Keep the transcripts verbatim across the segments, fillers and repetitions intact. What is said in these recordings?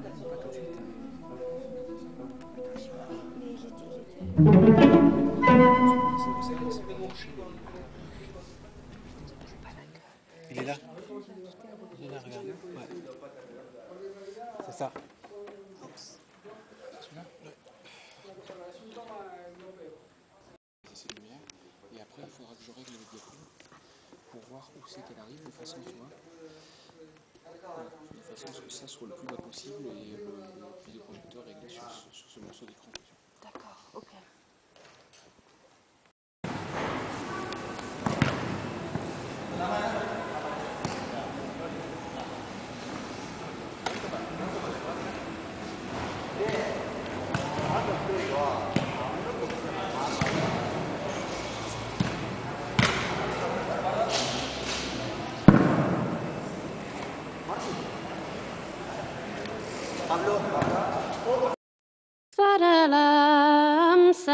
Il est là. Il est là, regarde. Ouais. C'est ça. Celui-là? Ouais. Ces lumières. Et après, il faudra que je règle le diaphragme pour voir où c'est qu'elle arrive, de façon, tu vois. Voilà. De façon à ce que ça soit le plus bas possible et le, le vidéoprojecteur réglé sur, sur ce morceau d'écran. D'accord, ok. Szerelem,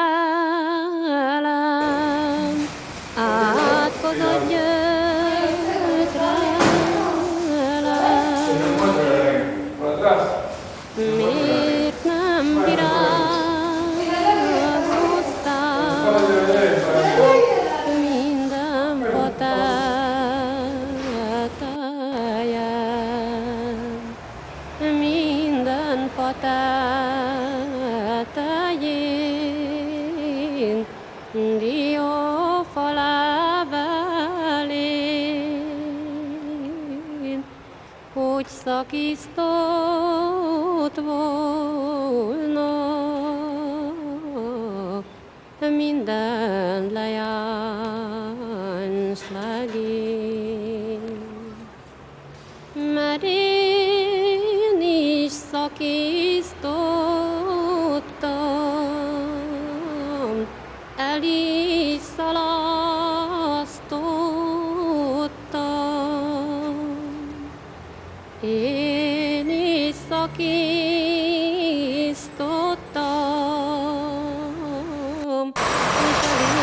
szerelem, átkozott gyötrelem. Miért nem virágoztál minden fa tetején, minden fa tetején, diófa levelén, hogy szakisztott volna minden lejáns legény. Mert én is szakisztottam, el is szalasztottam. Én is szakisztottam, és el is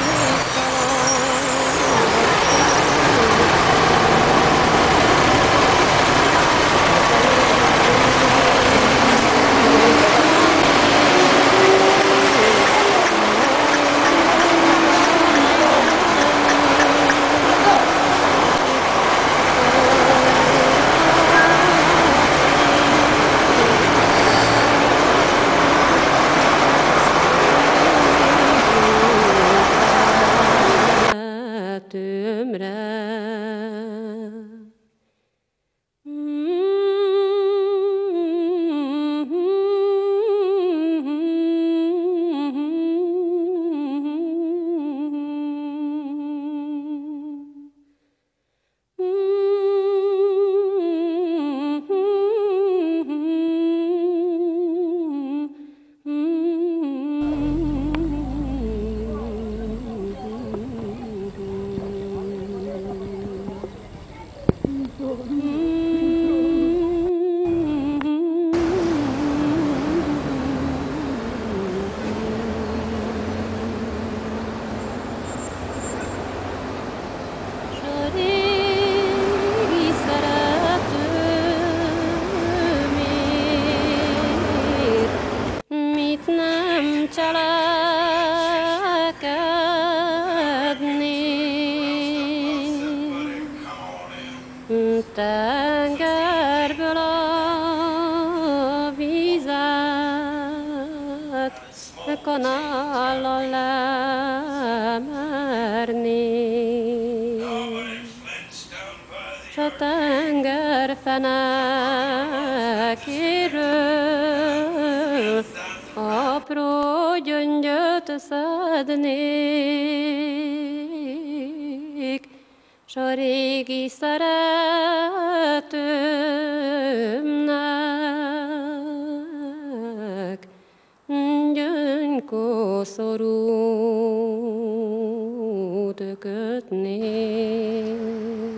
tengerből a vizet kanállal lemerni, s a tenger fenekéről apró gyöngyöt szednék, s a régi szeretőmnek gyöngykoszorút kötnék.